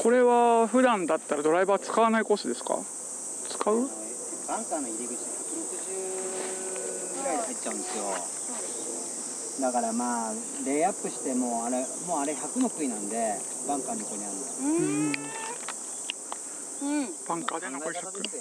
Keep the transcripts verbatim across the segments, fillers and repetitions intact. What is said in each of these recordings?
これは普段だったらドライバー使わないコースですか？使う？ バンカーの入り口ひゃくろくじゅうぐらいで入っちゃうんですよ。だからまあレイアップしてもあれもうあれひゃくの杭なんでバンカーの横にあるの。 うんうん、バンカーで残りひゃく。ごばん、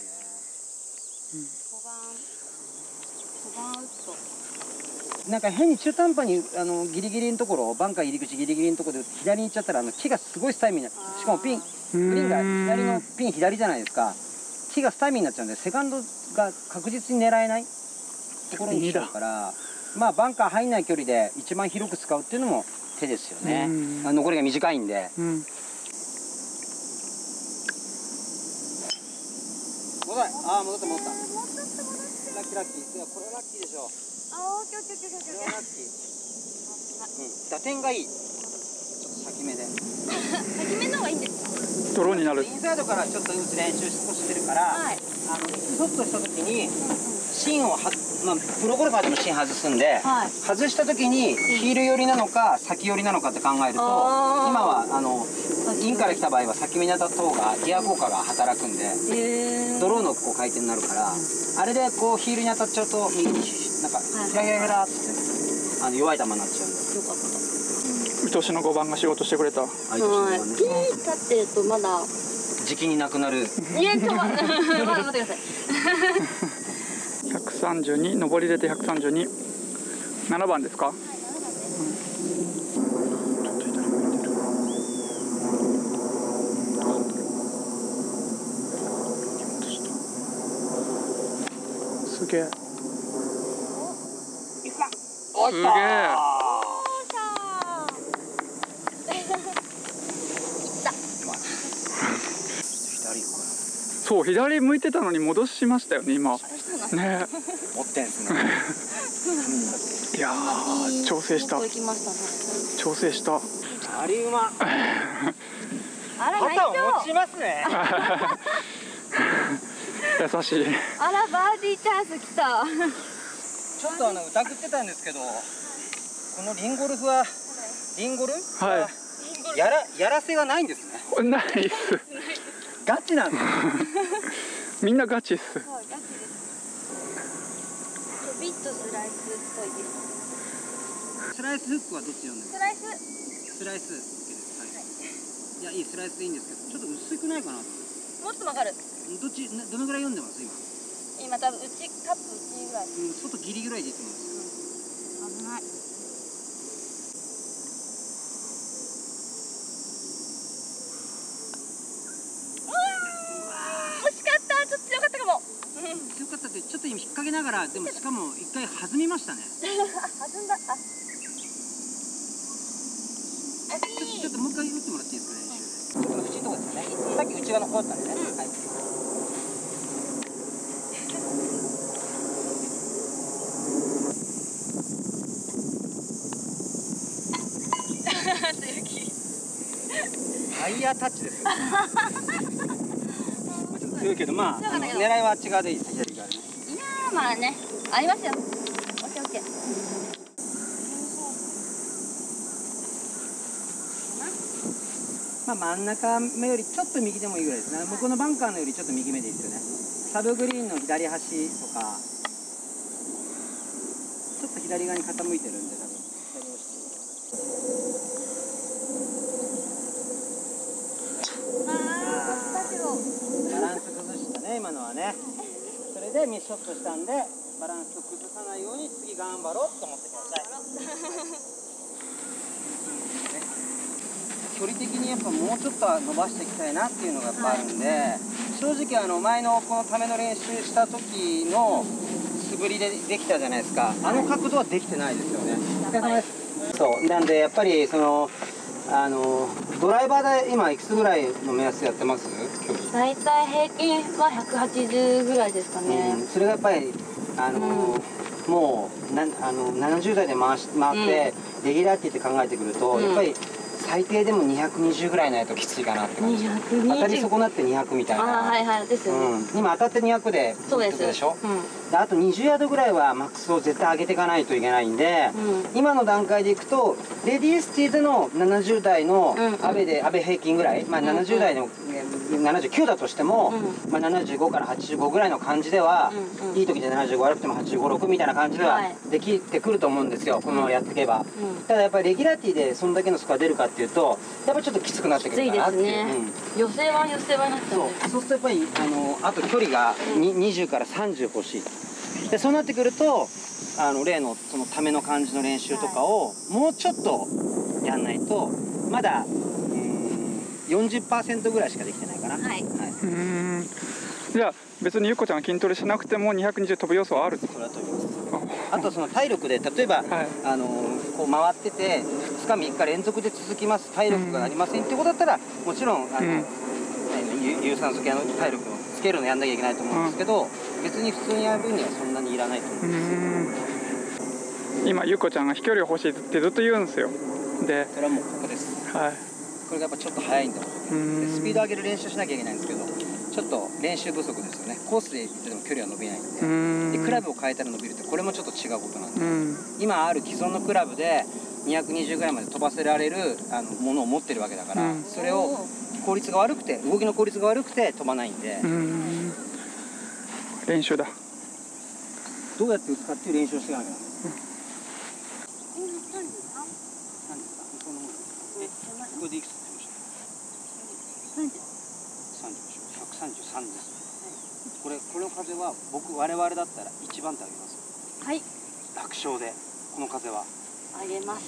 ごばん打つとなんか変に中途半端にあのギリギリのところバンカー入り口ギリギリのところで左に行っちゃったらあの木がすごいスタイミーになる。しかもピングリーンが左のピン左じゃないですか。木がスタイミーになっちゃうんでセカンドが確実に狙えないところに来ちゃうからまあバンカー入んない距離で一番広く使うっていうのも手ですよね。あ残りが短いんで。うん、ああ戻った戻った。ラッキーラッキー。いやこれはラッキーでしょう。 あ、オッケーオッケーオッケーオッケー。 これはラッキー。うん、打点がいい。ちょっと先目で。 先目の方がいいんですか？ ドローになる。 インサイドからちょっと打つ練習少ししてるから、はい、あのショットした時に芯をは、まあプロゴルファーでも芯外すんで、はい、外した時にヒール寄りなのか先寄りなのかって考えると、今はあのインから来た場合は先目に当たった方がギア効果が働くんで、ドローのこう回転になるから、あれでこうヒールに当たっちゃうと右になんかヒラヒラヒラってあの弱い球になっちゃうんで。よかった。 うとしのごばんが仕事してくれた。はい。 ピー立ってるとまだ時期になくなる。いやちょまだ待ってください。 ひゃくさんじゅうに上り出てひゃくさんじゅうに。ななばんですか？はい、ななばんです。ちょっと左向いてる。すげえ。すげえ。そう左向いてたのに戻しましたよね今。ね。 持ってんすね。 いやー調整した。調整した。 ありうま。肩を持ちますね。 優しい。 あらバーディーチャンス来た。 ちょっとあの疑ってたんですけど、このリンゴルフはリンゴル？ はい。 やらやらせがないんですね。 ないっす。 ガチなんです。 みんなガチっす。 そうガチです。ちょビッとスライスっぽいです。 スライスフックはどっち読んでる？ スライス。 スライス OK です。はい。いやいいスライスでいいんですけど、ちょっと薄くないかな。もっと曲がる。 どっちどのぐらい読んでます今？ 今多分内カップ内ぐらい。 うん外ギリぐらいでいいと思います。 うん、危ない。 強かったってちょっと今引っ掛けながらでもしかも一回弾みましたね。 弾んだ。あちょちょっともう一回打ってもらっていいですかね。ちょっと縁のとこですね。さっき内側の方だったんですね。うん、はい。ハイヤータッチですよ。強いけどまあ狙いはあっち側でいいです。左側ね。 いやーまあねありますよ。オッケーオッケー。 まあ真ん中目よりちょっと右でもいいぐらいですね。向こうのバンカーのよりちょっと右目でいいですよね。サブグリーンの左端とかちょっと左側に傾いてるんで多分左押してバランス崩したね今のはね。それでミスショットしたんでバランスを崩さないように次頑張ろうと思ってください。距離的にやっぱもうちょっと伸ばしていきたいなっていうのがやっぱあるんで、はい、正直あの前のこのための練習した時の素振りでできたじゃないですか。あの角度はできてないですよね。お疲れ様です。そうなんでやっぱりそのあのドライバーで今いくつぐらいの目安やってます？ だいたい平均はひゃくはちじゅうぐらいですかね。 うん、それがやっぱりあの、うん、もうなあのななじゅう代で回し回って、うん、レギュラーティって考えてくると、うん、やっぱり最低でもにひゃくにじゅうぐらいないときついかなって感じ。当たり損なってにひゃくみたいな。 ああはいはいですよね、 うん、今当たってにひゃくでそうですでしょ、 うん、 であとにじゅうヤードぐらいはマックスを絶対上げていかないといけないんで、うん、今の段階でいくとレディースティーでのななじゅう代のアベで、アベ平均ぐらい、まあ、ななじゅう代の、うん、ななじゅうきゅうだとしても、うん、まあ、ななじゅうごからはちじゅうごぐらいの感じでは、うんうん、いい時でななじゅうご悪くてもはちじゅうご、ろくみたいな感じではできてくると思うんですよ、このままやっていけば、うん、ただやっぱりレギュラーティーでそんだけのスコア出るかっていうとやっぱりちょっときつくなってくるかなっていう。 きついですね、うん、寄せは寄せはなっちゃう。 そうそうするとやっぱりあのあと距離がににじゅうからさんじゅう欲しい。でそうなってくるとあの例のそのための感じの練習とかをもうちょっとやんないとまだうーん よんじゅっパーセント ぐらいしかできてないかな。はい、はい、 うん。じゃあ別にゆっこちゃんが筋トレしなくてもにひゃくにじゅう飛ぶ要素はある。 それは飛びます。あとその体力で例えば、はい、あのこう回っててふつかみっか連続で続きます、体力がありませんっていうことだったらもちろんあの、うん、有酸素系の体力をつけるのやんなきゃいけないと思うんですけど、うん、別に普通にやる分にはそんなにいらないと思うんです。 今ゆっこちゃんが飛距離欲しいってずっと言うんですよ。でそれはもうここです。はい。これがやっぱちょっと速いんだろう。でスピード上げる練習しなきゃいけないんですけどちょっと練習不足ですよね。コースで行ってても距離は伸びないんで、でクラブを変えたら伸びるってこれもちょっと違うことなんで、うん、今ある既存のクラブでにひゃくにじゅうぐらいまで飛ばせられるあのものを持ってるわけだから、うん、それを効率が悪くて動きの効率が悪くて飛ばないんで、うん、 練習だ。 どうやって打つかっていう練習をしていかなきゃならない。これでいくつって言いました？さんじゅうでしょ。ひゃくさんじゅうさんです。これこの風は僕我々だったら一番手あげます。 はい。 楽勝でこの風は。 あげます。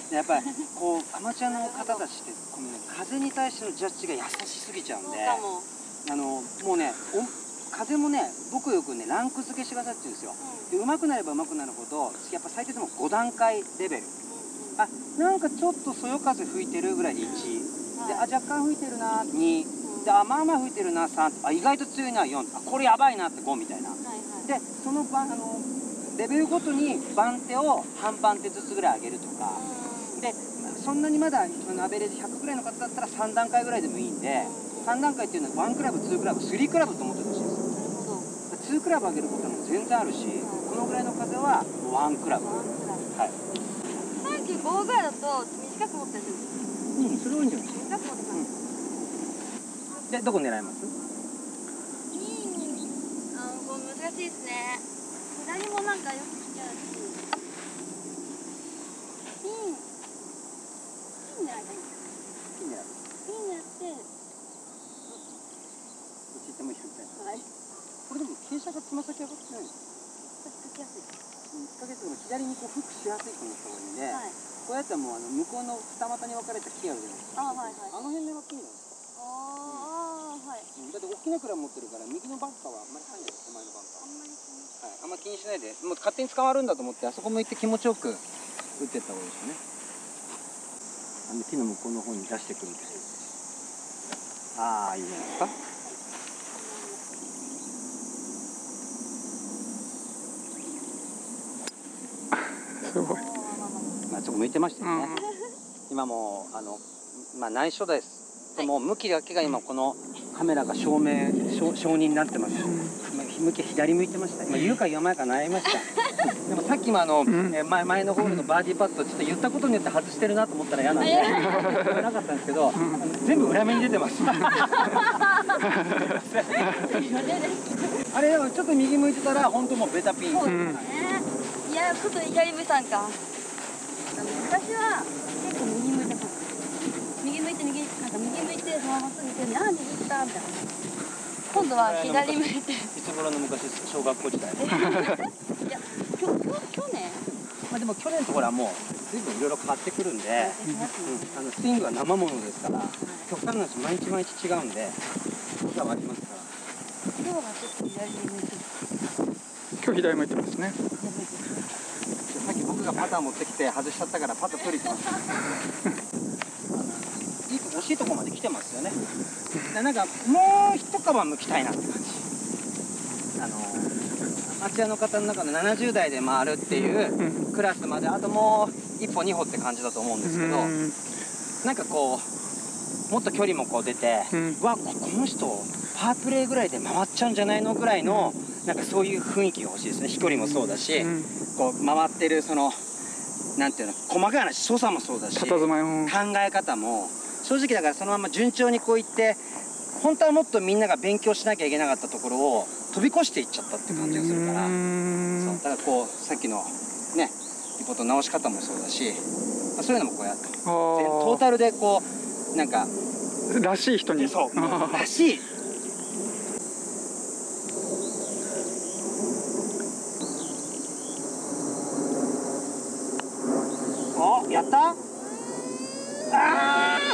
やっぱりこうアマチュアの方たちってこの、ね、風に対してのジャッジが優しすぎちゃうんで、あのもうね風もね僕よくねランク付けしてくださいって言うんですよ。で上手くなれば上手くなるほどやっぱ最低でもご段階レベル。あなんかちょっとそよ風吹いてるぐらいでいちであ若干吹いてるなにであまあまあ吹いてるなさんあ意外と強いなよんあこれやばいなってごみたいな。でその番あのレベルごとに番手を半番手ずつぐらい上げるとかでそんなにまだアベレージひゃくぐらいの方だったらさん段階ぐらいでもいいんでさん段階っていうのはワンクラブツークラブスリークラブと思ってほしいんですよ。ツークラブ上げることも全然あるしこのぐらいの風はワンクラブ。はいさんじゅうごぐらいだと短く持ってるんですよ。 うん、それ多いんじゃないですか。 短く持ってます。 うん、で、どこ狙います？ いい、あの、こう難しいですね。左もなんかよく来ちゃうし。ピン、ピン狙いたいんですよ。 ピン狙う。 ピン狙って。 どっち行ってもいいみたいな。 はい。 これでも傾斜がつま先上がってないんですか？ かけやすい。 かけても左にこうフックしやすいと思った方がいいんで、はい、こうやったらもうあの向こうの二股に分かれた木あるじゃないですか。あ、はいはい。あの辺で分けるんですか。ああ、はい。だって大きなクラブ持ってるから右のバンカーはあんまり入んないです。手前のバンカー。あんまり気にしない。はい、あんまり気にしないで、もう勝手に捕まるんだと思ってあそこ向いて気持ちよく打っていった方がいいですよね。あの木の向こうの方に出してくるみたいな。ああ、いいじゃないですか。 すごい。 まあちょっと向いてましたよね。うん、今もあのまあ内緒です。はい、もう向きだけが今このカメラが証明証証人になってます。うん、向き左向いてました。今言うか言わないか悩みました。でもさっきもあの、うん、え前前のホールのバーディーパットちょっと言ったことによって外してるなと思ったら嫌なんで言わなかったんですけど、うん、全部裏目に出てます。あれでもちょっと右向いてたら本当もうベタピン。そうですね。 いやちょっと左向いたんか。私は結構右向いてます。右向いて右なんか右向いてそのまま過ぎてああ右行ったみたいな。今度は左向いて。いつ頃の昔ですか小学校時代。いやきょきょ去年。 まあでも去年ところはもう随分いろいろ変わってくるんで、うん、あのスイングは生ものですから、極端な話毎日毎日違うんで、ことはありますから。 今日はちょっと左に向いてる。 今日左向いてますね。 さっき僕がパター持ってきて外しちゃったからパター取りに来ます。いい惜しいとこまで来てますよね。なんかもう一束向きたいなって感じ。あのアマチュアの方の中のななじゅう代で回るっていうクラスまであともう一歩二歩って感じだと思うんですけど、 なんかこうもっと距離もこう出て、うん、わこの人パープレーぐらいで回っちゃうんじゃないのぐらいの、うん、なんかそういう雰囲気が欲しいですね。飛距離もそうだし、うん、こう回ってるそのなんていうの細かい話所作もそうだし、考え方も正直だからそのまま順調にこういって本当はもっとみんなが勉強しなきゃいけなかったところを飛び越していっちゃったっていう感じがするから、そうだからこうさっきのねリポートの直し方もそうだし、まあ、そういうのもこうやってトータルでこうなんからしい人にそうらしい。おやったあ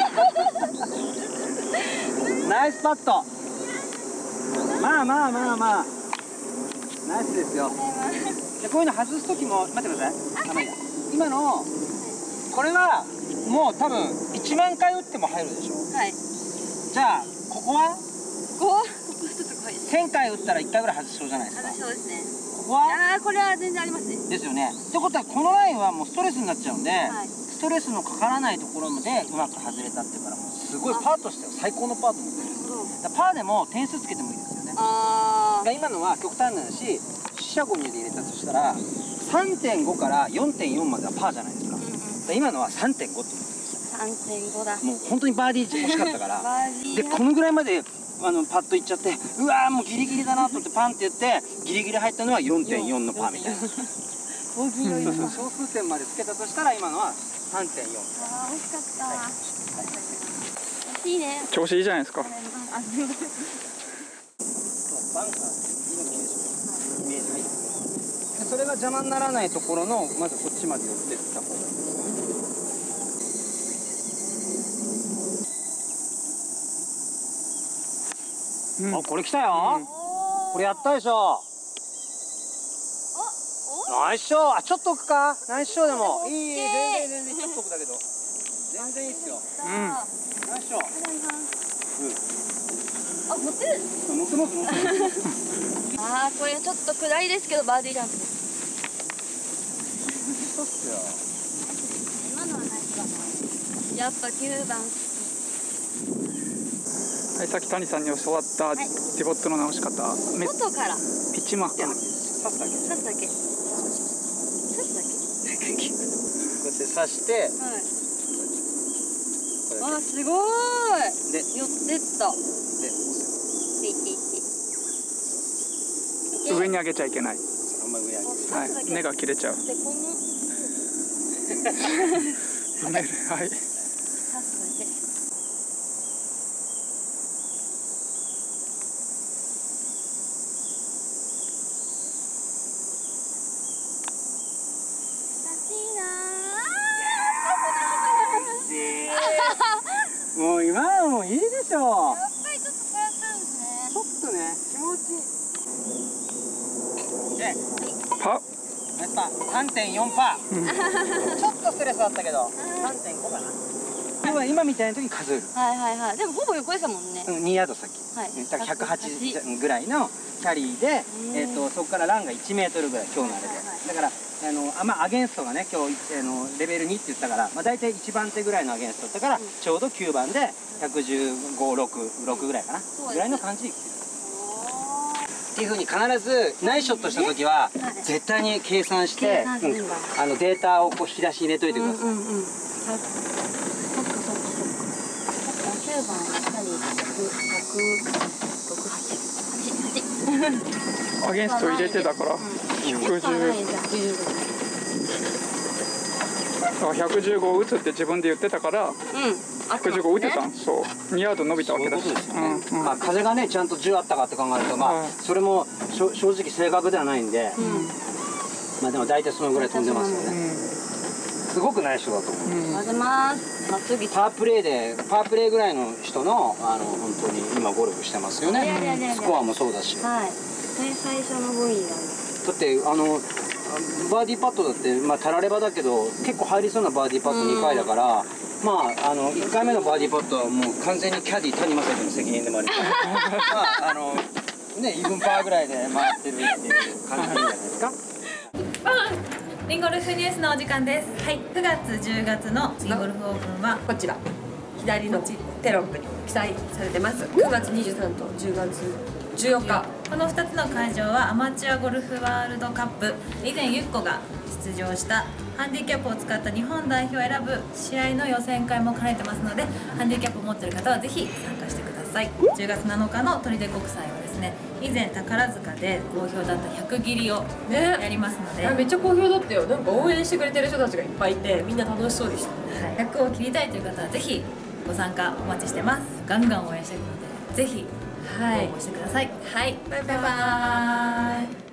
ナイスパット。まあまあまあまあナイスですよ。でこういうの外す時も待ってください。あ、まあいいや。今のこれはもう多分いちまんかい打っても入るでしょ。 はい。 じゃあここはここはここちょっと怖いです。 せんかい打ったらいっかいぐらい外しそうじゃないですか。 外しそうですね。 ここはああこれは全然ありますね。 ですよね。ってことはこのラインはもうストレスになっちゃうんで、はい、ストレスのかからないところまでうまく外れたっていうからもうすごいパーとしては最高のパーと思ってるんですよ。だからパーでも点数つけてもいいですよね。ああ。今のは極端な話四捨五入で入れたとしたら さんてんご から よんてんよん まではパーじゃないですか。うんうん、だ今のは さんてんご って言ってます。さんてんご だ。もう本当にバーディー欲しかったからでこのぐらいまであのパッといっちゃって、うわーもうギリギリだなと思ってパンって言ってギリギリ入ったのは よんてんよん のパーみたいな。ボギーのそうそう小数点までつけたとしたら今のは さんてんよん。 ああ惜しかった。はい、惜しいね。 調子いいじゃないですか。 あすみません。 バンカーのイメージ入ってる。それが邪魔にならないところのまずこっちまで寄ってった方がいいですね。うん、あこれ来たよ、うん、これやったでしょ。ナイスショー。あちょっと奥か。ナイスショーでもいい。全然全然ちょっと奥だけど全然いいっすよ。うんナイスショー。 うんあ乗ってる。 乗ってます乗ってますあーこれちょっと下りですけどバーディーチャンスです。 そうっすよ。 今のはナイスだ。やっぱきゅうばん好き。 はい、さっき谷さんに教わったディボットの直し方、はい、 外からピッチマーク刺すだけ刺すだけ刺すだけこうやって刺して、 はい、あすごーいで寄ってったで上に上げちゃいけない。 あんまり上上げはい、根が切れちゃう。 でこの埋めるはい刺すだけ。 もう今はもういいでしょう。 やっぱりちょっとプラスなんですね。 ちょっとね気持ちいい。でパやっぱ さんてんよん パー、うん、ちょっとストレスあったけど さんてんご かな。要は今みたいな時に数える。 はいはいはい。でもほぼ横ですもんね。 うん、にヤード先、はい、だからひゃくはちぐらいのキャリーで、えーとそこからランがいちメートルぐらい今日のあれで、はいはい、だからあのあまあアゲンストがね今日あのレベルにって言ったから、まあ、大体いちばん手ぐらいのアゲンストだったから、うん、ちょうどきゅうばんでひゃくじゅうご、ろく、ろくぐらいかな、ぐらいの感じで来てる。っていうふうに必ずナイスショットした時は絶対に計算して、うん、あのデータをこう引き出し入れといてください。うんうんうん、そっかそっかそっか。きゅうばんはひゃくろく、はち、 アゲンスト入れてたからひゃくじゅう、ひゃくじゅうご打つって自分で言ってたから、うん、ひゃくじゅうご打てたん、そうにヤード伸びたわけだし、 まあ風がねちゃんとじゅうあったかって考えると、まあそれも正直正確ではないんで、まあでも大体そのぐらい飛んでますよね。すごくナイスショットだと思う。 混ぜます。まっすぐ。 パープレーでパープレーぐらいの人のあの本当に今ゴルフしてますよね。スコアもそうだし。はい。 最初のボギーなんです。 だってあのバーディーパットだってまあたらればだけど結構入りそうなバーディーパットにかいだから、まああのいっかいめのバーディーパットはもう完全にキャディー谷正君の責任でもあります。まああのねイーブンパーぐらいで回ってるっていう感じなんじゃないですか。 リンゴルフニュースのお時間です。はい、くがつじゅうがつのリンゴルフオープンはこちら左のテロップに記載されてます。くがつにじゅうさんとじゅうがつじゅうよっか、 このふたつの会場はアマチュアゴルフワールドカップ、以前ゆっこが出場したハンディキャップを使った日本代表を選ぶ試合の予選会も兼ねてますので、ハンディキャップを持っている方はぜひ参加してください。じゅうがつなのかの砦国際はですね、以前宝塚で好評だったひゃく切りをやりますので、 ね、めっちゃ好評だったよ。なんか応援してくれてる人たちがいっぱいいて、みんな楽しそうでした。 はい、ひゃくを切りたいという方はぜひご参加お待ちしてます。ガンガン応援していくのでぜひ応募してください。 はい、バイバイ。 バイバーイ。